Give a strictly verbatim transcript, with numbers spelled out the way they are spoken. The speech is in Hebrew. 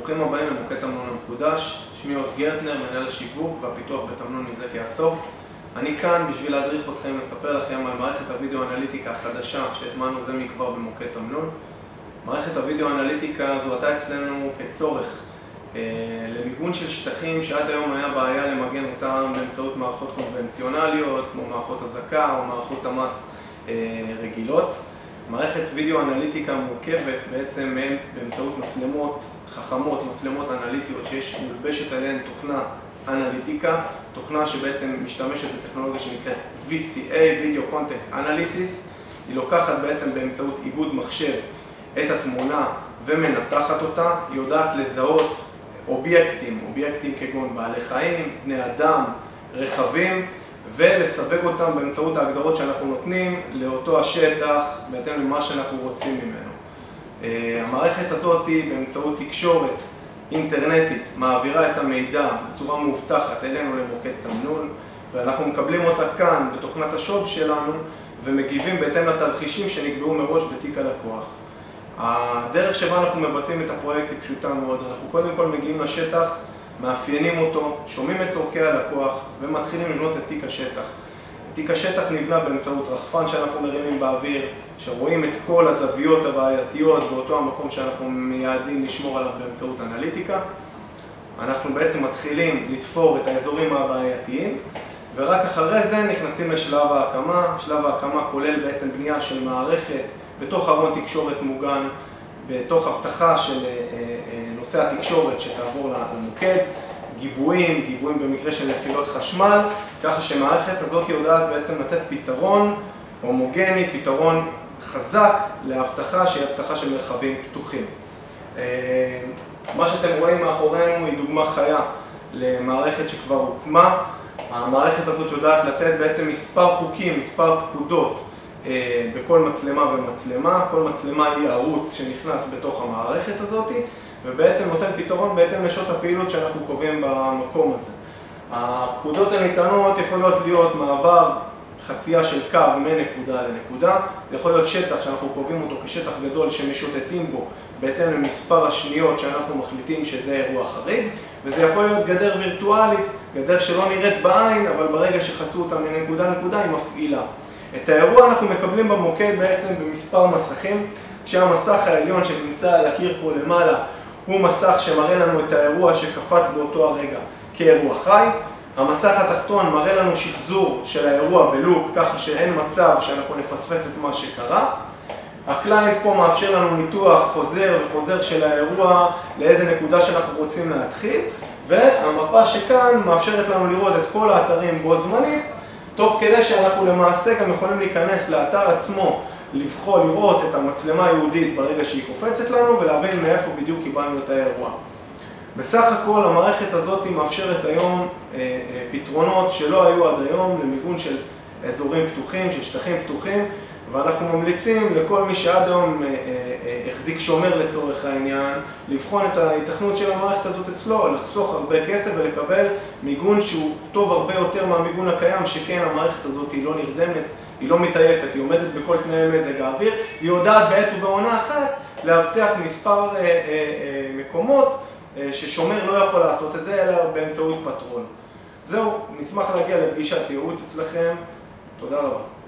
ברוכים הבאים למוקד תמנון המחודש. שמי עוז גרטנר, מנהל השיווק והפיתוח בתמנון מזה כעשור. אני כאן בשביל להדריך אתכם, לספר לכם על מערכת הוידאו אנליטיקה החדשה שהטמענו זה מכבר במוקד תמנון. מערכת הוידאו אנליטיקה זו הייתה אצלנו כצורך אה, למיגון של שטחים שעד היום היה בעיה למגן אותם באמצעות מערכות קונבנציונליות כמו מערכות הזקה או מערכות תמ"ס אה, רגילות. מערכת וידאו אנליטיקה מורכבת בעצם באמצעות מצלמות חכמות, מצלמות אנליטיות שיש מולבשת עליהן תוכנה אנליטיקה, תוכנה שבעצם משתמשת בטכנולוגיה שנקראת וי סי איי, Video Content Analysis. היא לוקחת בעצם באמצעות עיבוד מחשב את התמונה ומנתחת אותה. היא יודעת לזהות אובייקטים, אובייקטים כגון בעלי חיים, בני אדם, רכבים, ולסווג אותם באמצעות ההגדרות שאנחנו נותנים לאותו השטח בהתאם למה שאנחנו רוצים ממנו. המערכת הזאת היא באמצעות תקשורת אינטרנטית מעבירה את המידע בצורה מאובטחת אלינו למוקד תמנון, ואנחנו מקבלים אותה כאן בתוכנת השוב שלנו ומגיבים בהתאם לתרחישים שנקבעו מראש בתיק הלקוח. הדרך שבה אנחנו מבצעים את הפרויקט היא פשוטה מאוד. אנחנו קודם כל מגיעים לשטח, מאפיינים אותו, שומעים את צורכי הלקוח ומתחילים לבנות את תיק השטח. תיק השטח נבנה באמצעות רחפן שאנחנו מרימים באוויר, שרואים את כל הזוויות הבעייתיות באותו המקום שאנחנו מייעדים לשמור עליו באמצעות אנליטיקה. אנחנו בעצם מתחילים לתפור את האזורים הבעייתיים, ורק אחרי זה נכנסים לשלב ההקמה. שלב ההקמה כולל בעצם בנייה של מערכת בתוך ארון תקשורת מוגן, בתוך הבטחה של נושא התקשורת שתעבור למוקד, גיבויים, גיבויים במקרה של נפילות חשמל, ככה שמערכת הזאת יודעת בעצם לתת פתרון הומוגני, פתרון חזק להבטחה שהיא הבטחה של מרחבים פתוחים. מה שאתם רואים מאחורינו היא דוגמה חיה למערכת שכבר הוקמה. המערכת הזאת יודעת לתת בעצם מספר חוקים, מספר פקודות בכל מצלמה ומצלמה. כל מצלמה היא ערוץ שנכנס בתוך המערכת הזאת ובעצם נותן פתרון בהתאם לשעות הפעילות שאנחנו קובעים במקום הזה. הפקודות הניתנות יכולות להיות מעבר חצייה של קו מנקודה לנקודה, זה יכול להיות שטח שאנחנו קובעים אותו כשטח גדול שמשוטטים בו בהתאם למספר השניות שאנחנו מחליטים שזה אירוע חריג, וזה יכול להיות גדר וירטואלית, גדר שלא נראית בעין אבל ברגע שחצו אותה מנקודה לנקודה היא מפעילה. את האירוע אנחנו מקבלים במוקד בעצם במספר מסכים, כשהמסך העליון שנמצא על הקיר פה למעלה הוא מסך שמראה לנו את האירוע שקפץ באותו הרגע כאירוע חי. המסך התחתון מראה לנו שחזור של האירוע בלופ, ככה שאין מצב שאנחנו נפספס את מה שקרה. הקליינט פה מאפשר לנו ניתוח חוזר וחוזר של האירוע לאיזה נקודה שאנחנו רוצים להתחיל, והמפה שכאן מאפשרת לנו לראות את כל האתרים בו זמנית, תוך כדי שאנחנו למעשה גם יכולים להיכנס לאתר עצמו, לבחור לראות את המצלמה היהודית ברגע שהיא קופצת לנו ולהבין מאיפה בדיוק קיבלנו את האירוע. בסך הכל המערכת הזאת מאפשרת היום אה, אה, פתרונות שלא היו עד היום למיגון של אזורים פתוחים, של שטחים פתוחים, ואנחנו ממליצים לכל מי שעד היום אה, אה, החזיק שומר לצורך העניין, לבחון את ההיתכנות של המערכת הזאת אצלו, לחסוך הרבה כסף ולקבל מיגון שהוא טוב הרבה יותר מהמיגון הקיים, שכן המערכת הזאת היא לא נרדמת, היא לא מתעייפת, היא עומדת בכל תנאי מזג האוויר, היא יודעת בעת ובעונה אחת להבטיח מספר אה, אה, אה, מקומות ששומר לא יכול לעשות את זה, אלא באמצעות פטרון. זהו, נשמח להגיע לפגישת ייעוץ אצלכם. תודה רבה.